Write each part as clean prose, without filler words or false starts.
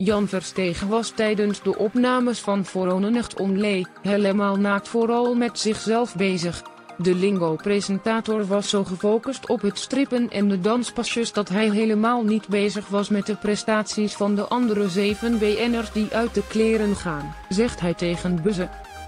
Jan Verstegen was tijdens de opnames van Vooronnecht Onlee helemaal naakt vooral met zichzelf bezig. De Lingo-presentator was zo gefocust op het strippen en de danspasjes dat hij helemaal niet bezig was met de prestaties van de andere 7 BN'ers die uit de kleren gaan, zegt hij tegen Buzze.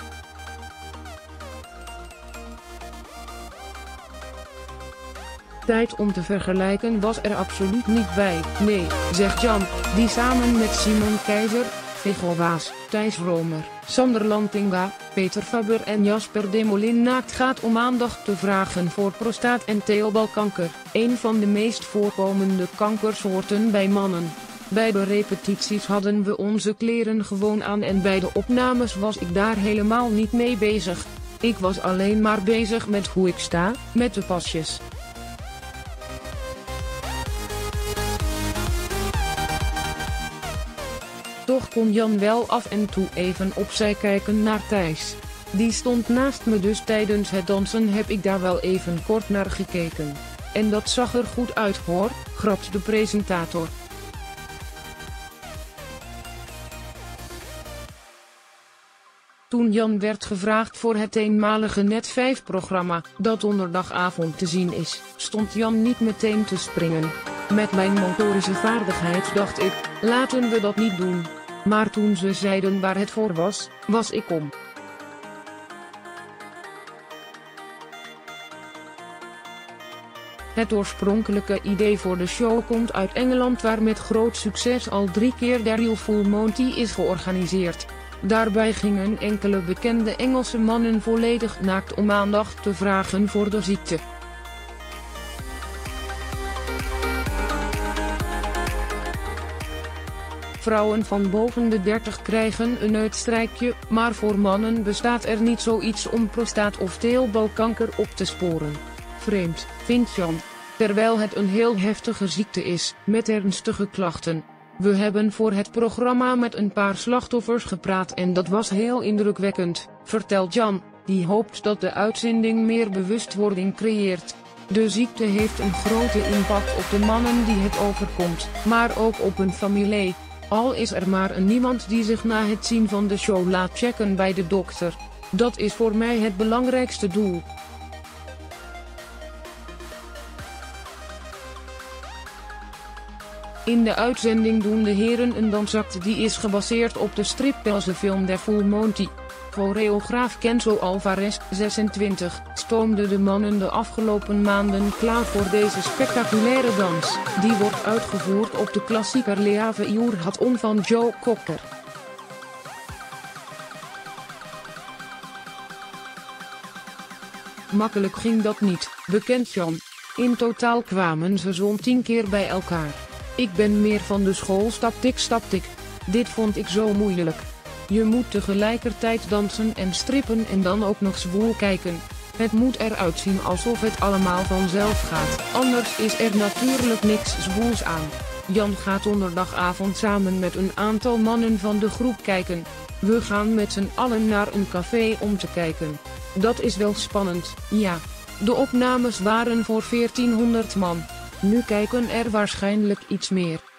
Tijd om te vergelijken was er absoluut niet bij, nee, zegt Jan, die samen met Simon Keizer, Viggo Waas, Thijs Romer, Sander Lantinga, Peter Faber en Jasper Demolin naakt gaat om aandacht te vragen voor prostaat- en teelbalkanker, een van de meest voorkomende kankersoorten bij mannen. Bij de repetities hadden we onze kleren gewoon aan en bij de opnames was ik daar helemaal niet mee bezig. Ik was alleen maar bezig met hoe ik sta, met de pasjes. Toch kon Jan wel af en toe even opzij kijken naar Thijs. Die stond naast me, dus tijdens het dansen heb ik daar wel even kort naar gekeken. En dat zag er goed uit hoor, grapt de presentator. Toen Jan werd gevraagd voor het eenmalige Net5 programma, dat donderdagavond te zien is, stond Jan niet meteen te springen. Met mijn motorische vaardigheid dacht ik, laten we dat niet doen. Maar toen ze zeiden waar het voor was, was ik om. Het oorspronkelijke idee voor de show komt uit Engeland, waar met groot succes al 3 keer de Real Full Monty is georganiseerd. Daarbij gingen enkele bekende Engelse mannen volledig naakt om aandacht te vragen voor de ziekte. Vrouwen van boven de 30 krijgen een uitstrijkje, maar voor mannen bestaat er niet zoiets om prostaat- of teelbalkanker op te sporen. Vreemd, vindt Jan. Terwijl het een heel heftige ziekte is, met ernstige klachten. We hebben voor het programma met een paar slachtoffers gepraat en dat was heel indrukwekkend, vertelt Jan, die hoopt dat de uitzending meer bewustwording creëert. De ziekte heeft een grote impact op de mannen die het overkomt, maar ook op hun familie. Al is er maar niemand die zich na het zien van de show laat checken bij de dokter. Dat is voor mij het belangrijkste doel. In de uitzending doen de heren een dansact die is gebaseerd op de strippenselfilm The Full Monty. Choreograaf Kenzo Alvarez, 26, stoomde de mannen de afgelopen maanden klaar voor deze spectaculaire dans. Die wordt uitgevoerd op de klassieker Leave Your Hat On van Joe Cocker. Makkelijk ging dat niet, bekent Jan. In totaal kwamen ze zo'n 10 keer bij elkaar. Ik ben meer van de school staptik. Dit vond ik zo moeilijk. Je moet tegelijkertijd dansen en strippen en dan ook nog zwoel kijken. Het moet eruit zien alsof het allemaal vanzelf gaat, anders is er natuurlijk niks zwoels aan. Jan gaat donderdagavond samen met een aantal mannen van de groep kijken. We gaan met z'n allen naar een café om te kijken. Dat is wel spannend, ja. De opnames waren voor 1400 man. Nu kijken er waarschijnlijk iets meer.